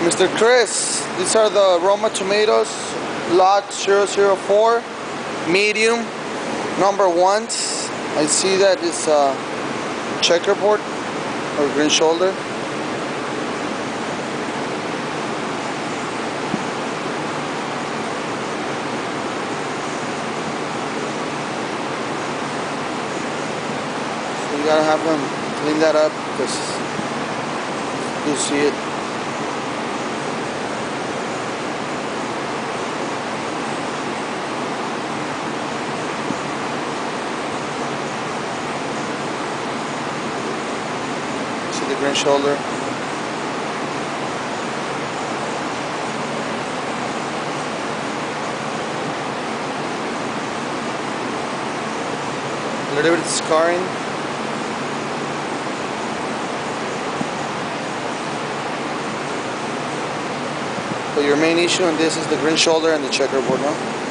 Mr. Chris, these are the Roma tomatoes, lot 004, medium, number 1s. I see that it's a checkerboard or green shoulder. So you gotta have them clean that up because you see it. See the green shoulder. A little bit of scarring. But your main issue on this is the green shoulder and the checkerboard, no?